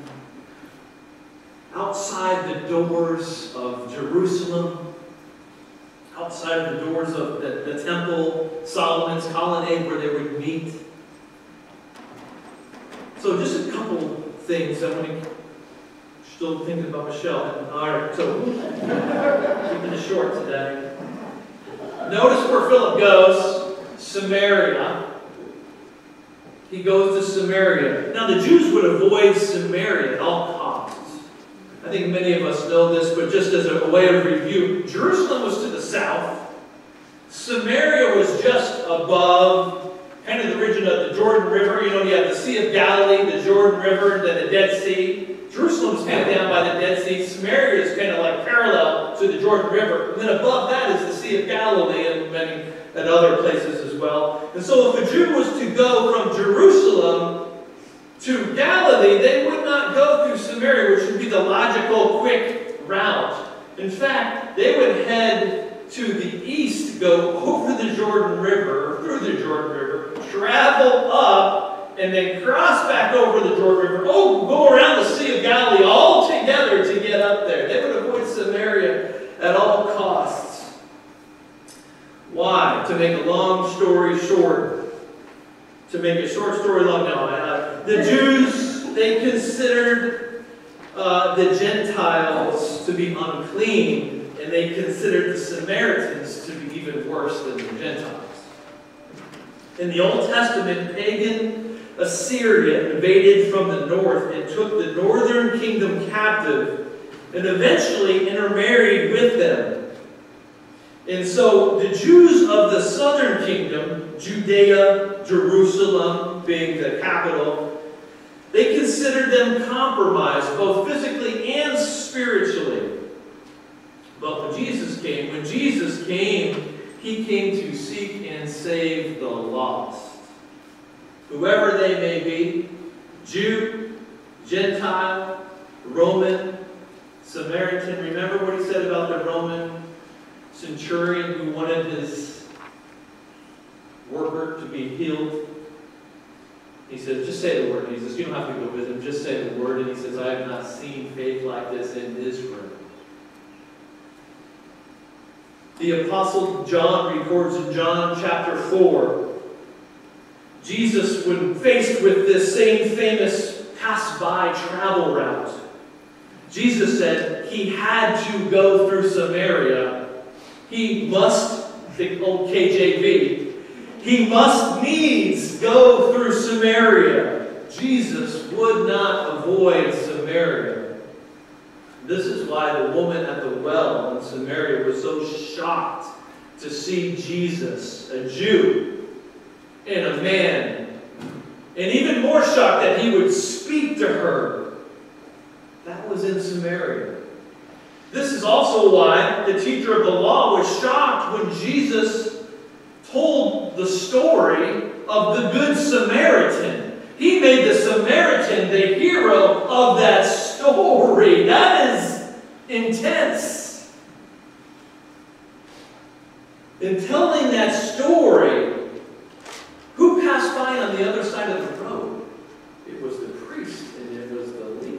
Outside the doors of Jerusalem, outside the doors of the, the temple, Solomon's colonnade where they would meet. So just a couple things I want to Still thinking about Michelle. All right, so keeping it short today. Notice where Philip goes, Samaria. He goes to Samaria. Now the Jews would avoid Samaria at all costs. I think many of us know this, but just as a way of review, Jerusalem was to the south. Samaria was just above, kind of the region of the Jordan River. You know, you have the Sea of Galilee, the Jordan River, and then the Dead Sea. Jerusalem is kind of down by the Dead Sea. Samaria is kind of like parallel to the Jordan River. And then above that is the Sea of Galilee and many and other places as well. And so if a Jew was to go from Jerusalem to Galilee, they would not go through Samaria, which would be the logical, quick route. In fact, they would head to the east, go over the Jordan River, through the Jordan River, travel up, and then cross back over the Jordan River, oh, go around the Sea of Galilee all together to get up there. They would avoid Samaria at all costs. Why? To make a long story short. To make a short story long, no. Uh, the Jews, they considered uh, the Gentiles to be unclean, and they considered the Samaritans to be even worse than the Gentiles. In the Old Testament, pagan Assyria invaded from the north and took the northern kingdom captive and eventually intermarried with them. And so the Jews of the southern kingdom, Judea, Jerusalem being the capital, they considered them compromised, both physically and spiritually. But when Jesus came, when Jesus came, he came to seek and save the lost. Whoever they may be, Jew, Gentile, Roman, Samaritan. Remember what he said about the Roman centurion who wanted his worker to be healed? He said, just say the word, Jesus. You don't have to go with him. Just say the word. And he says, I have not seen faith like this in Israel. The Apostle John records in John chapter four, Jesus, when faced with this same famous pass-by travel route, Jesus said he had to go through Samaria. He must, the old K J V, he must needs go through Samaria. Jesus would not avoid Samaria. This is why the woman at the well in Samaria was so shocked to see Jesus, a Jew, and a man. And even more shocked that he would speak to her. That was in Samaria. This is also why the teacher of the law was shocked when Jesus told the story of the Good Samaritan. He made the Samaritan the hero of that story. That is intense. In telling that story, who passed by on the other side of the road? It was the priest and it was the Levite.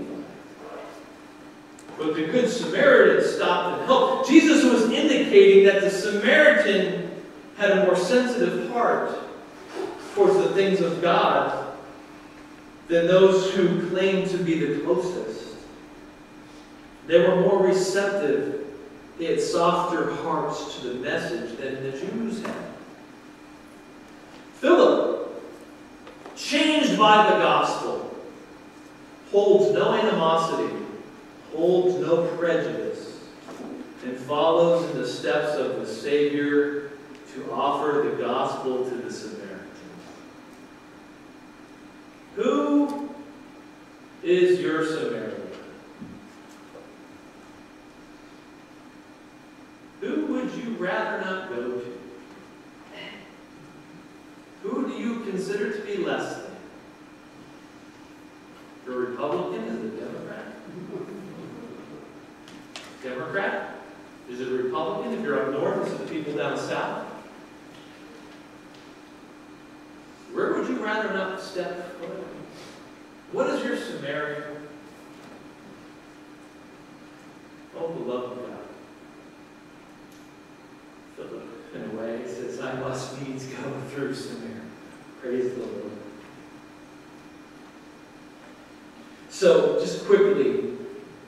But the Good Samaritan stopped and helped. Jesus was indicating that the Samaritan had a more sensitive heart towards the things of God than those who claimed to be the closest. They were more receptive. They had softer hearts to the message than the Jews had. Philip, changed by the gospel, holds no animosity, holds no prejudice, and follows in the steps of the Savior to offer the gospel to the Samaritans. Who is your Samaritan? Who would you rather not go to? Who do you consider to be less than? You're a Republican? Is it a Democrat? Democrat? Is it a Republican? If you're up north, is it the people down south? Where would you rather not step foot? What is your Samaritan? Oh, the love of God. Philip, in a way, says, I must needs go through Samaria. Praise the Lord. So, just quickly,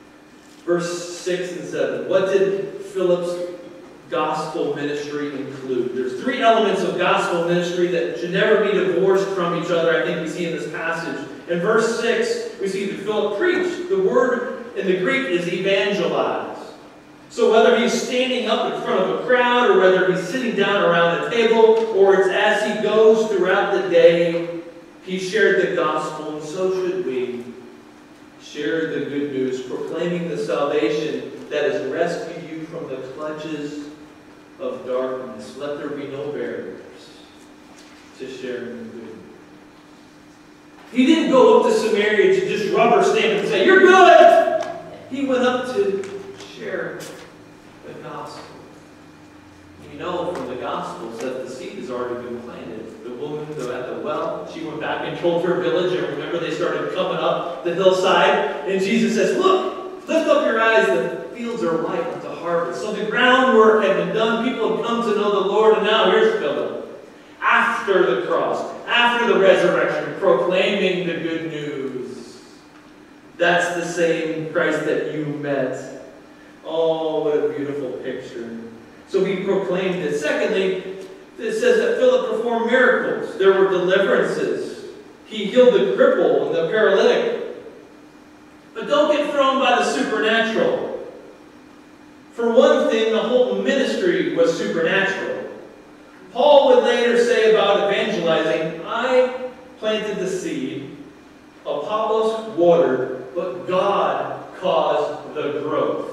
Verse six and seven. What did Philip's gospel ministry include? There's three elements of gospel ministry that should never be divorced from each other, I think we see in this passage. In verse six, we see that Philip preached. The word in the Greek is evangelize. So whether he's standing up in front of a crowd, or whether he's sitting down around a table, or it's as he goes throughout the day, he shared the gospel, and so should we. Share the good news, proclaiming the salvation that has rescued you from the clutches of darkness. Let there be no barriers to sharing the good news. He didn't go up to Samaria to just rubber stamp and say, "You're good!" He went up to share the gospel. You know from the Gospels that the seed has already been planted. The woman at the well, she went back and told her village, and remember they started coming up the hillside, and Jesus says, "Look, lift up your eyes, the fields are white with the harvest." So the groundwork had been done, people have come to know the Lord, and now here's Philip. After the cross, after the resurrection, proclaiming the good news. That's the same Christ that you met. Oh, what a beautiful picture. So he proclaimed it. Secondly, it says that Philip performed miracles. There were deliverances. He healed the cripple and the paralytic. But don't get thrown by the supernatural. For one thing, the whole ministry was supernatural. Paul would later say about evangelizing, "I planted the seed, Apollos watered, but God caused the growth."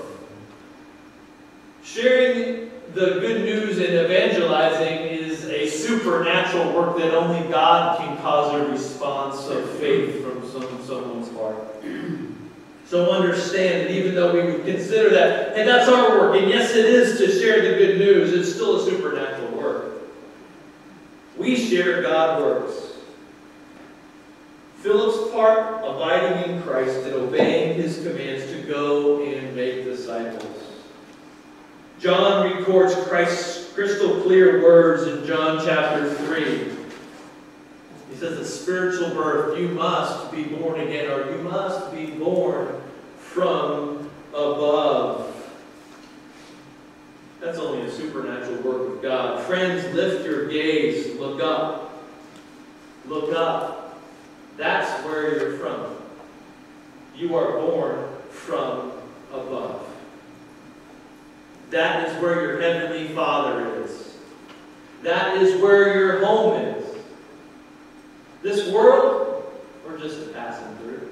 Sharing the good news and evangelizing is a supernatural work that only God can cause a response of faith from some, someone's heart. So understand that even though we would consider that, hey, that's our work, and yes, it is to share the good news, it's still a supernatural work. We share God works. Philip's part, abiding in Christ and obeying his commands to go and make disciples. John records Christ's crystal clear words in John chapter three. He says the spiritual birth, you must be born again, or you must be born from above. That's only a supernatural work of God. Friends, lift your gaze. Look up. Look up. That's where you're from. You are born from above. That is where your heavenly Father is. That is where your home is. This world, we're just passing through.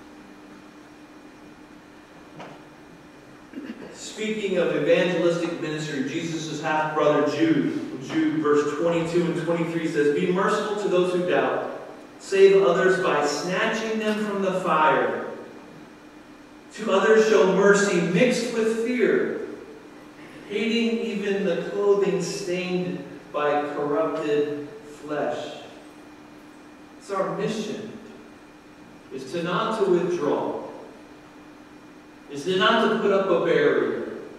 Speaking of evangelistic ministry, Jesus' half-brother Jude, Jude verse twenty-two and twenty-three says, "Be merciful to those who doubt. Save others by snatching them from the fire. To others show mercy mixed with fear, hating even the clothing stained by corrupted flesh." It's our mission, is to not to withdraw, is to not to put up a barrier.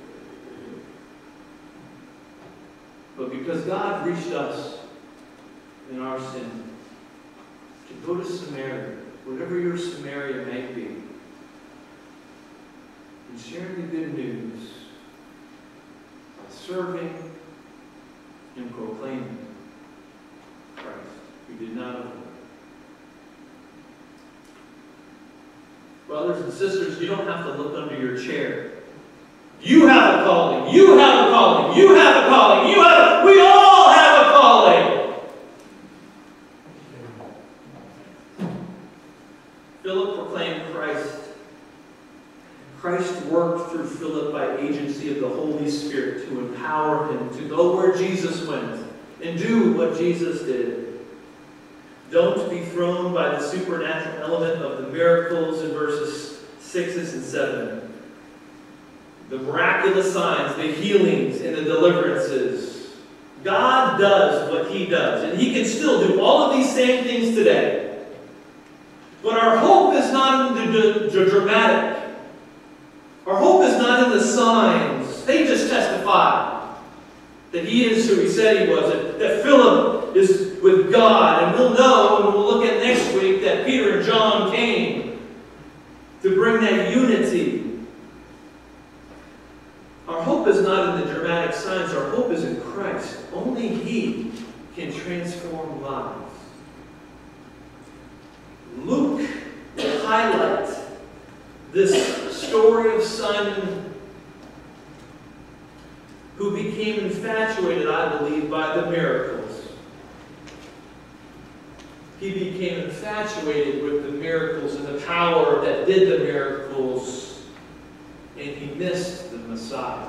But because God reached us in our sin, to go to Samaria, whatever your Samaria may be, and share the good news, serving and proclaiming Christ, who did not avoid. Brothers and sisters, you don't have to look under your chair. You have a calling. You have a calling. You have a calling. You have a, we all have a calling. Philip proclaimed Christ. Christ worked through Philip by agency of the Holy Spirit to empower him to go where Jesus went and do what Jesus did. Don't be thrown by the supernatural element of the miracles in verses six and seven. The miraculous signs, the healings, and the deliverances. God does what He does, and He can still do all of these same things today. But our hope is not in the, the dramatic. Our hope is not in the signs. They just testify that He is who He said He was, that, that Philip is with God. And we'll know, and we'll look at next week, that Peter and John came to bring that unity signs, our hope is in Christ. Only He can transform lives. Luke will highlight this story of Simon, who became infatuated, I believe, by the miracles. He became infatuated with the miracles and the power that did the miracles, and he missed the Messiah.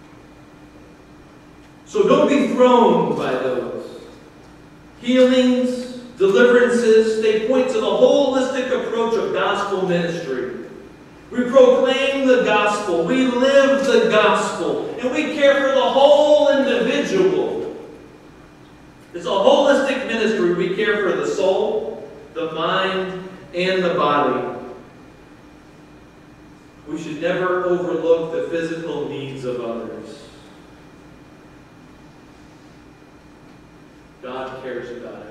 So don't be thrown by those. Healings, deliverances, they point to the holistic approach of gospel ministry. We proclaim the gospel, we live the gospel, and we care for the whole individual. It's a holistic ministry. We care for the soul, the mind, and the body. We should never overlook the physical needs of others. God cares about everything.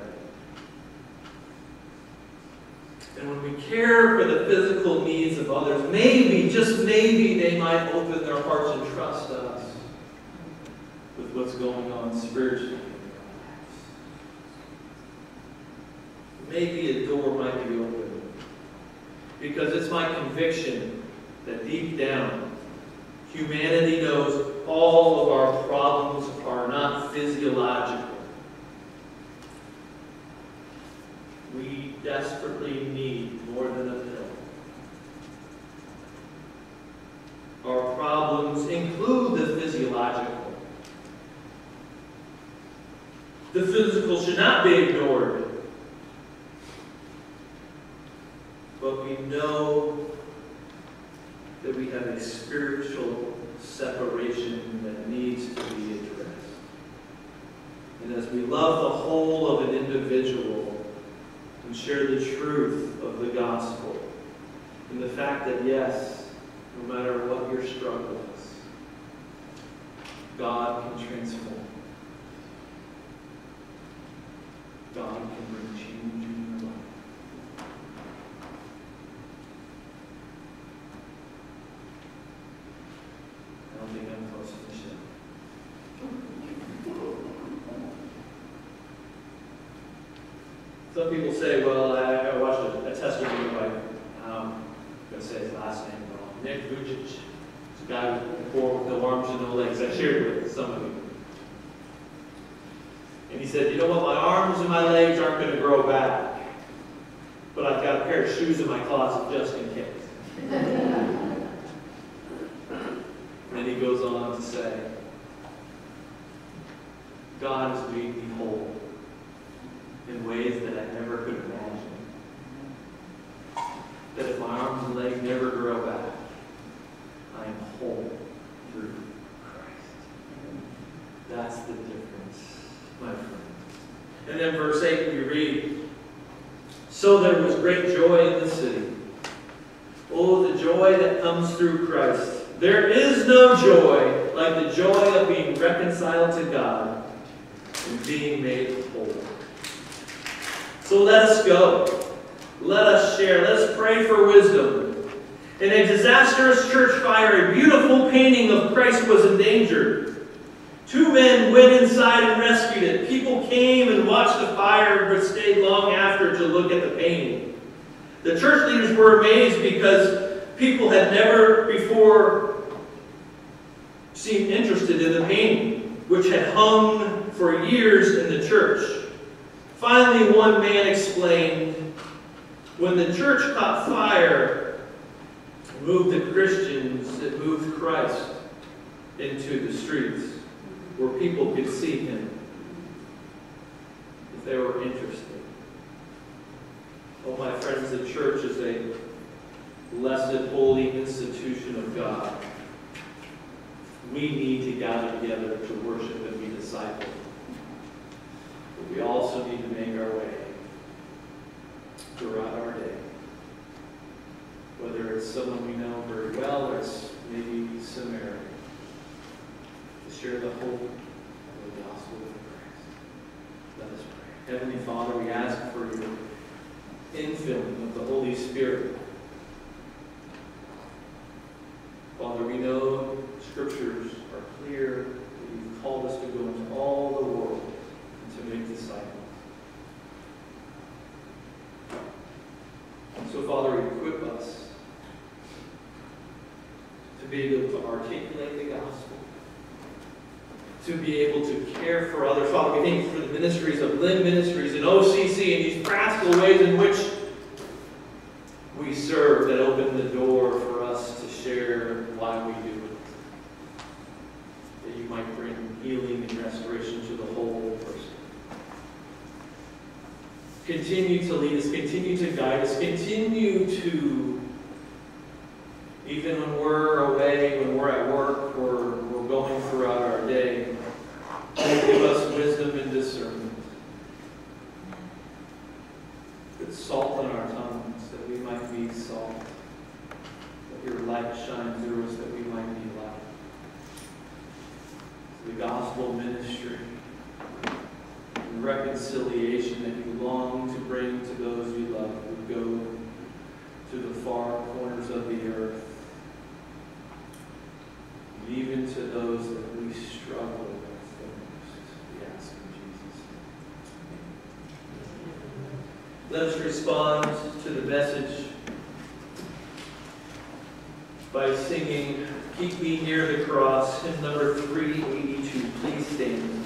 And when we care for the physical needs of others, maybe, just maybe, they might open their hearts and trust us with what's going on spiritually. Maybe a door might be open. Because it's my conviction that deep down, humanity knows all of our problems are not physiological. We desperately need more than a pill. Our problems include the physiological. The physical should not be ignored. But we know that we have a spiritual separation that needs to be addressed. And as we love the whole of an individual, and share the truth of the gospel, and the fact that, yes, no matter what your struggle is, God can transform. God can bring change in your life. I don't think I'm close to finishing. Some people say, well, I, I watched a, a testimony by, um, I'm going to say his last name wrong, Nick Vujicic. It's a guy with, poor, with no arms and no legs. I shared it with some of you. And he said, you know what, my arms and my legs aren't going to grow back, but I've got a pair of shoes in my closet just in case. And he goes on to say, God has made me whole in ways that I never could imagine. That if my arms and legs never grow back, I am whole through Christ. That's the difference, my friend. And then verse eight we read, so there was great joy in the city. Oh, the joy that comes through Christ. There is no joy like the joy of being reconciled to God and being made whole. So let us go. Let us share. Let us pray for wisdom. In a disastrous church fire, a beautiful painting of Christ was endangered. Two men went inside and rescued it. People came and watched the fire but stayed long after to look at the painting. The church leaders were amazed because people had never before seemed interested in the painting, which had hung for years in the church. Finally, one man explained, when the church caught fire, it moved the Christians, it moved Christ into the streets where people could see him if they were interested. Oh, my friends, the church is a blessed, holy institution of God. We need to gather together to worship and be discipled. But we also need to make our way throughout our day. Whether it's someone we know very well or it's maybe Samaritan. To share the hope of the gospel of Christ. Let us pray. Heavenly Father, we ask for your infilling of the Holy Spirit. Father, we know scriptures are clear, that you've to be able to articulate the gospel, to be able to care for others. Father, we thank you for the ministries of Lynn Ministries and O C C and these practical ways in which we serve that open the door for us to share why we do it. That you might bring healing and restoration to the whole person. Continue to lead us, continue to guide us, continue to, even when we're away, when we're at work, or we're going throughout our day, give us wisdom and discernment. Put salt on our tongues, that we might be salt. That your light shine through us, that we might be light. The gospel ministry and reconciliation that you long to bring to those you love would go to the far corners of the earth, and even to those that we struggle with the most. We ask in Jesus' name. Let us respond to the message by singing "Keep Me Near the Cross," hymn number three eighty-two. Please stand.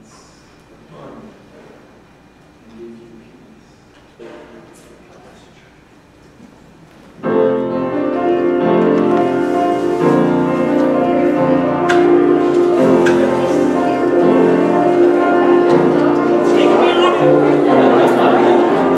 upon you and give you peace.